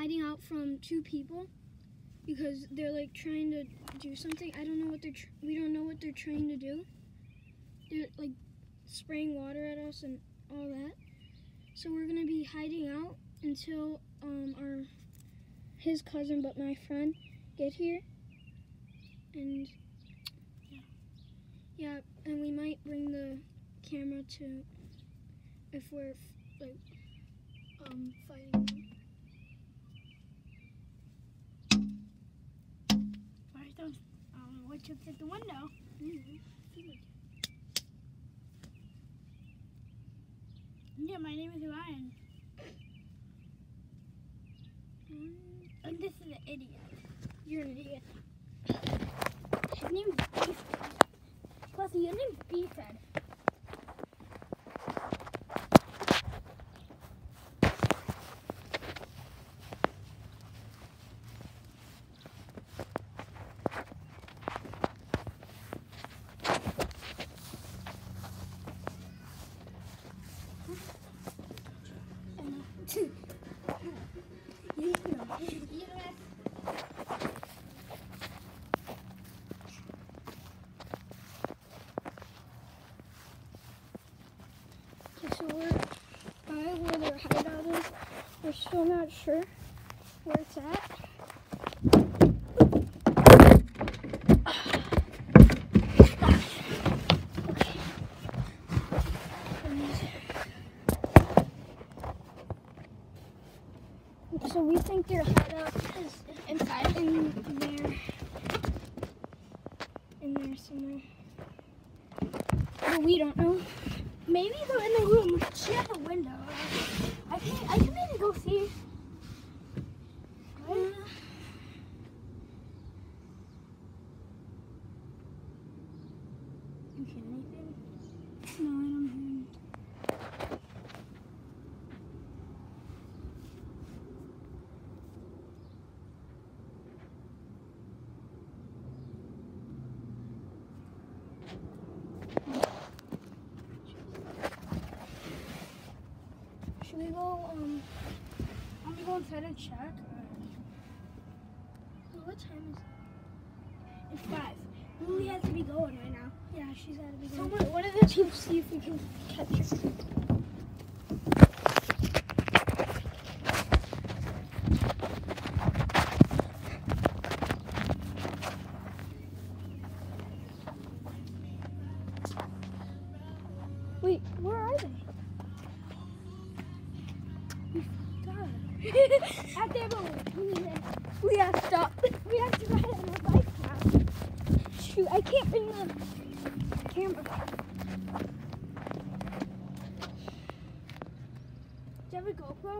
hiding out from two people because they're like trying to do something. I don't know what we don't know what they're trying to do. They're like spraying water at us and all that. So we're gonna be hiding out until his cousin, but my friend, get here. And yeah, and we might bring the camera to if we're like fighting them. First, what chips at the window? Yeah, my name is Ryan. And this is an idiot. You're an idiot. His name is Beefhead. Plus, your name's Beefhead. So we're by where their hideout is. We're still not sure where it's at. So we think their hideout is inside in there somewhere. But we don't know. Maybe they're in the room. She has a window. I can maybe go see. Right? You hear anything? No, I don't hear anything. Should we go, I'm gonna go inside and check. what time is it? It's 5. Lily has to be going right now. Yeah, she's gotta be So going. what are the chips? See if we can catch her. Wait, where are they? At their boat. We have to stop. We have to ride on our bike now. Shoot, I can't bring the camera. Do you have a GoPro?